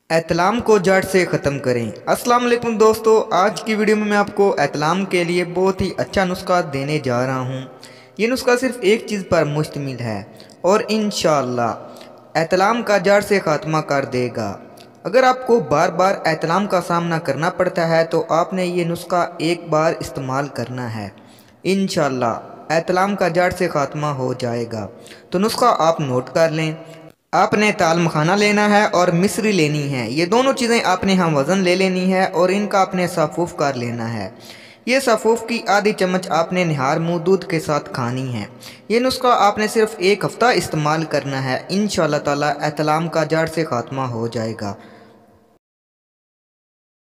एतलाम को जड़ से ख़त्म करें। अस्सलाम वालेकुम दोस्तों, आज की वीडियो में मैं आपको एतलाम के लिए बहुत ही अच्छा नुस्खा देने जा रहा हूँ। ये नुस्खा सिर्फ एक चीज़ पर मुश्तमिल है और इंशाअल्लाह एतलाम का जड़ से ख़ात्मा कर देगा। अगर आपको बार बार एतलाम का सामना करना पड़ता है तो आपने ये नुस्खा एक बार इस्तेमाल करना है। इंशाअल्लाह एतलाम का जड़ से ख़ात्मा हो जाएगा। तो नुस्खा आप नोट कर लें। आपने ताल मखाना लेना है और मिश्री लेनी है। ये दोनों चीज़ें आपने हम वज़न ले लेनी है और इनका आपने साफ़ूफ़ कर लेना है। ये साफ़ूफ़ की आधी चम्मच आपने निहार मुँह दूध के साथ खानी है। ये नुस्खा आपने सिर्फ एक हफ़्ता इस्तेमाल करना है। इंशाअल्लाह ताला एतलाम का जड़ से ख़ात्मा हो जाएगा।